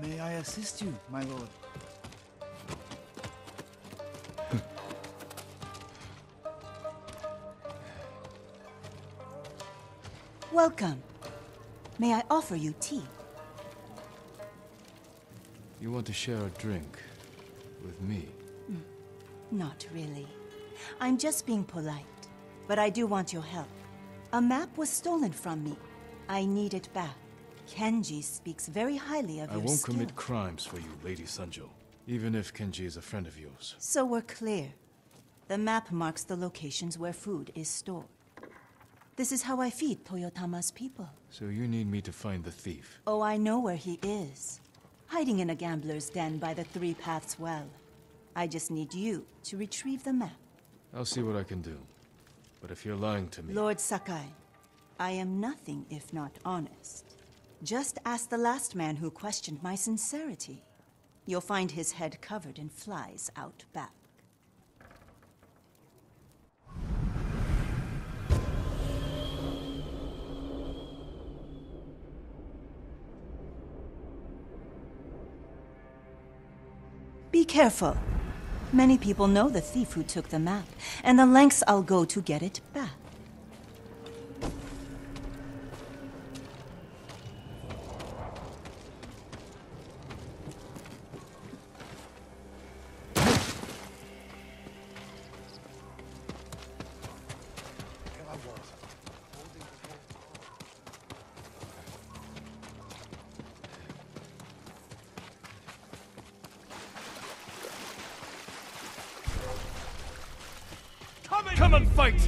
May I assist you, my lord? Welcome. May I offer you tea? You want to share a drink with me? Not really. I'm just being polite. But I do want your help. A map was stolen from me. I need it back. Kenji speaks very highly of I your won't skill. commit crimes for you, Lady Sanjo. Even if Kenji is a friend of yours. So we're clear. The map marks the locations where food is stored. This is how I feed Toyotama's people. So you need me to find the thief. Oh, I know where he is. Hiding in a gambler's den by the Three Paths Well. I just need you to retrieve the map. I'll see what I can do. But if you're lying to me... Lord Sakai, I am nothing if not honest. Just ask the last man who questioned my sincerity. You'll find his head covered in flies out back. Be careful. Many people know the thief who took the map, and the lengths I'll go to get it back. Come and fight!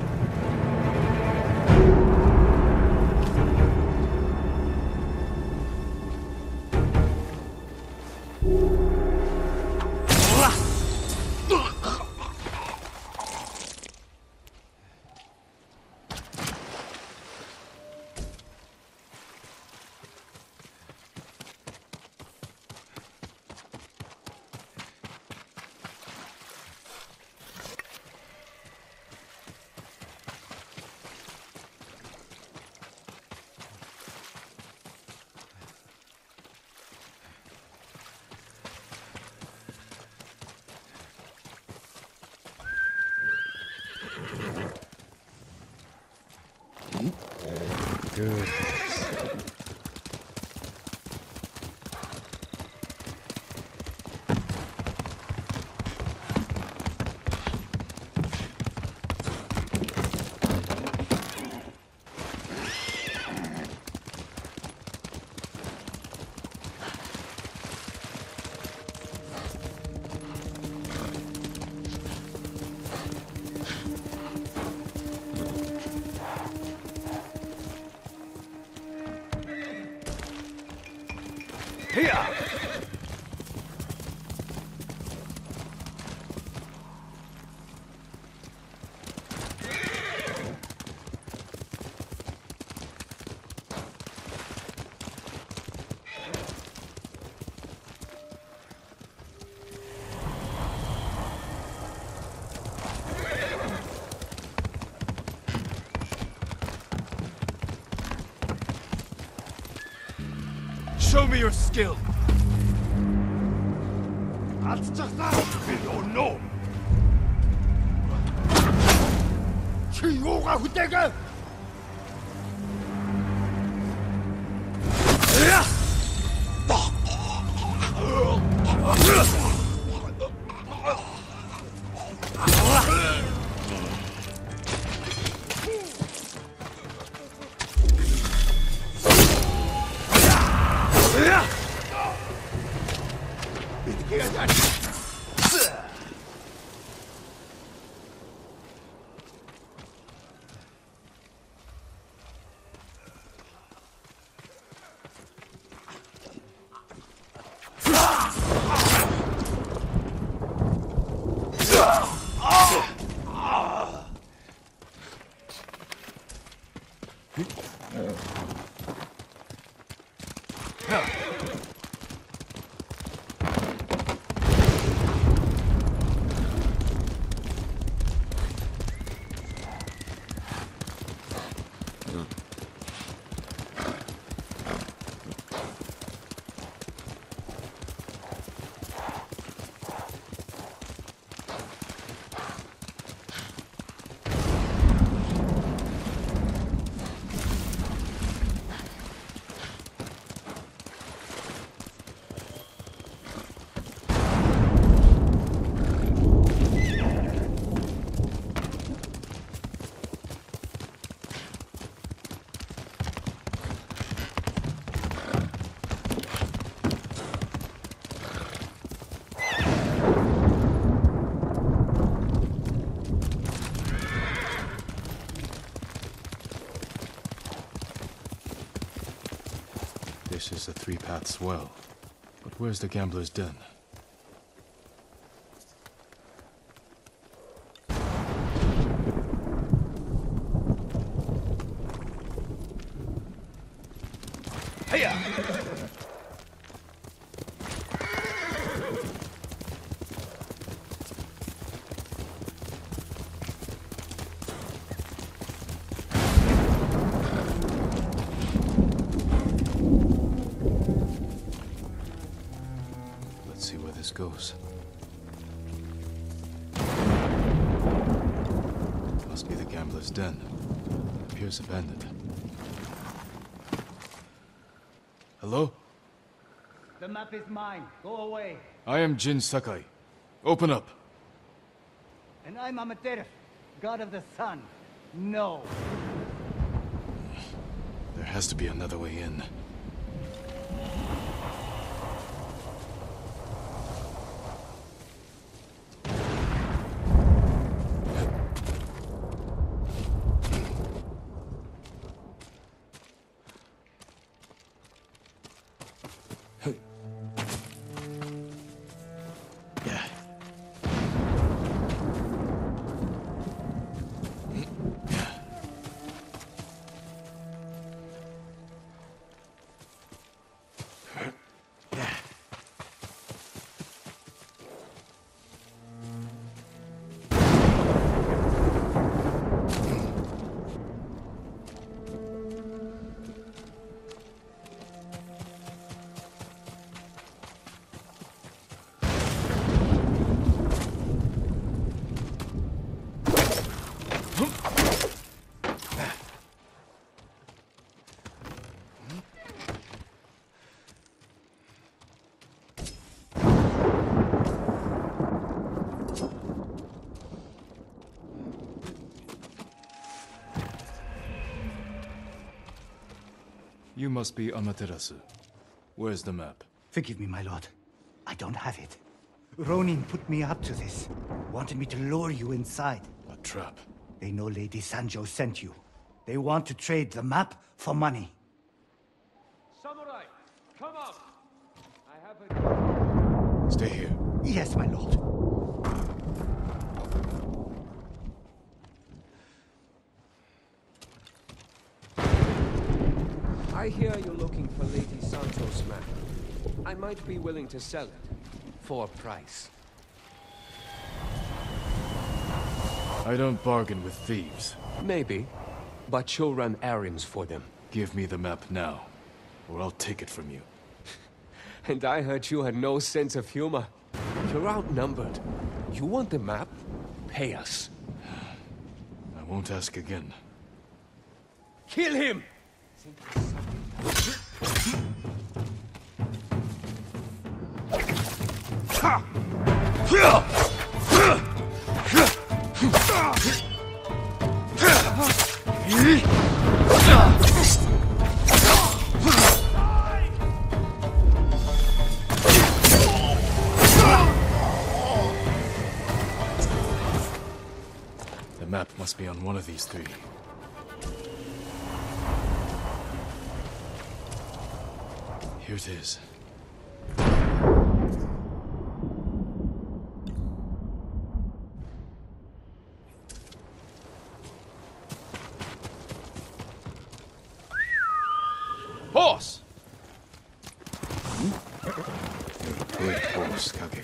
Good. Here! Show me your skill! no! 치유가 후대가! three paths well. But where's the gambler's den? Let's see where this goes. Must be the gambler's den. Appears abandoned. Hello? The map is mine. Go away. I am Jin Sakai. Open up. And I'm Amaterasu, god of the sun. No. There has to be another way in. You must be Amaterasu. Where's the map? Forgive me, my lord. I don't have it. Ronin put me up to this. Wanted me to lure you inside. A trap. They know Lady Sanjo sent you. They want to trade the map for money. Samurai, come up! I have a... Stay here. Yes, my lord. I hear you're looking for Lady Sanjo's map. I might be willing to sell it. For a price. I don't bargain with thieves. Maybe. But you'll run errands for them. Give me the map now, or I'll take it from you. And I heard you had no sense of humor. You're outnumbered. You want the map? Pay us. I won't ask again. Kill him! The map must be on one of these three. Here it is. Horse! Great horse, Kage.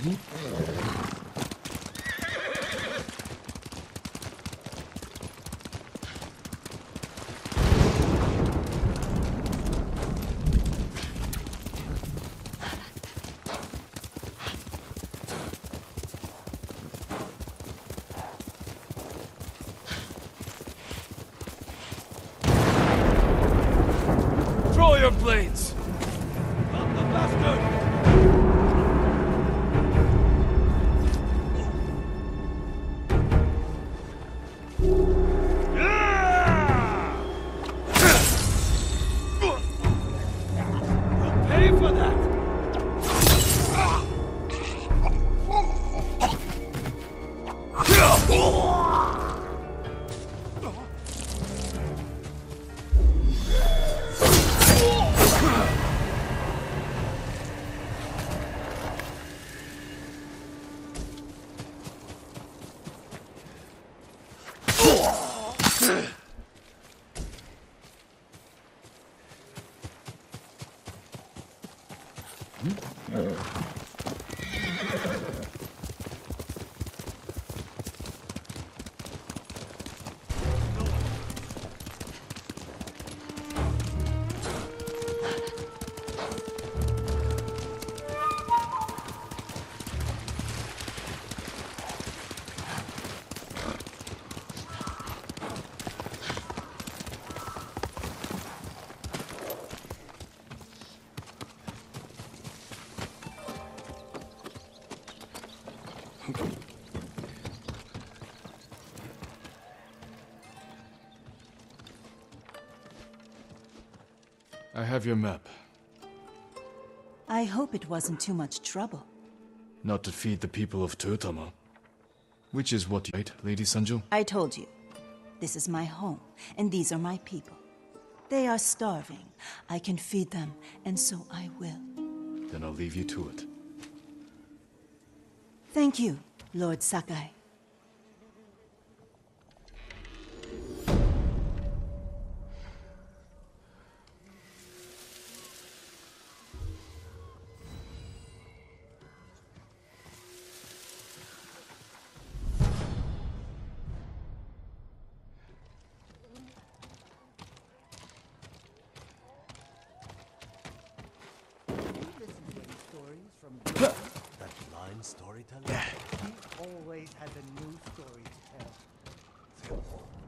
Draw your blades! Not the bastard! You'll pay for that! I have your map. I hope it wasn't too much trouble. Not to feed the people of Totama. Which is what you right, Lady Sanjo? I told you. This is my home, and these are my people. They are starving. I can feed them, and so I will. Then I'll leave you to it. Thank you, Lord Sakai. That blind storyteller? He always has a new story to tell.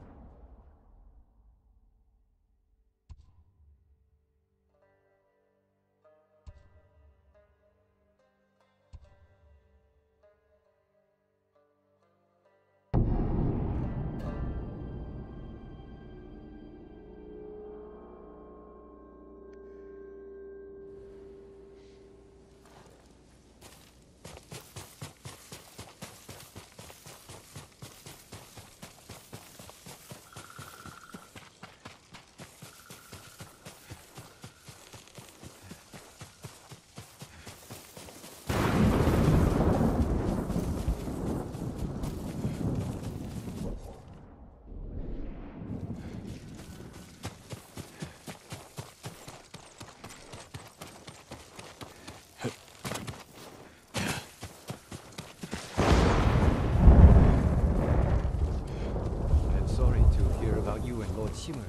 I'm sorry to hear about you and Lord Shimura.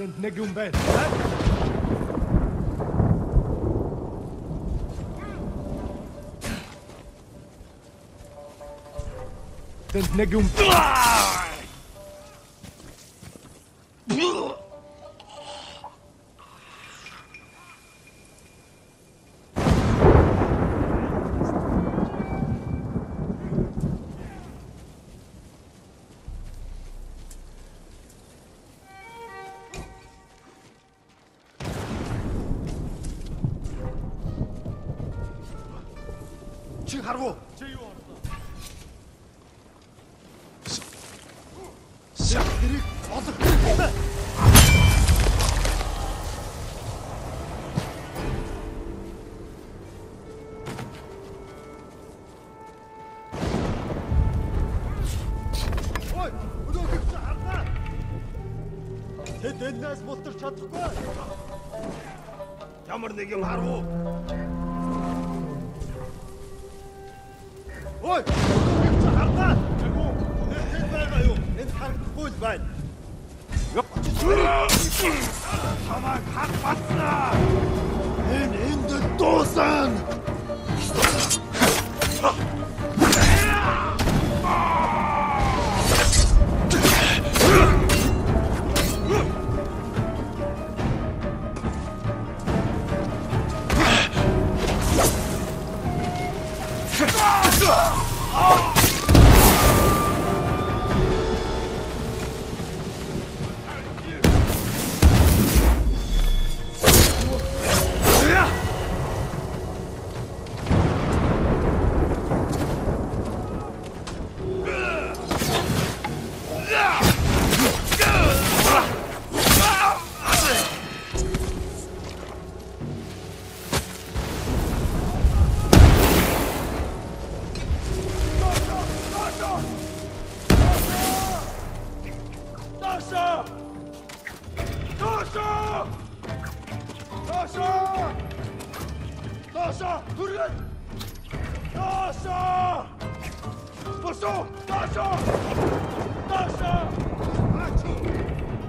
Тэнд нэг юм байна. Тэнд нэг юм. Чи харгу. Чи юу орлоо? Тэрийг олох хэрэгтэй. Ой, өнөөгч харлаа. Тэд энэс мултарч чадахгүй. Ямар нэг юм харгу. Ой! Харлаа! Энд байгаа юу? Энд харагдахгүй л байна. Хамаг хатбатнаа! Энд дуусан!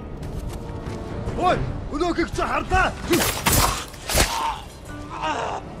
Ой, өнөөгч харлаа.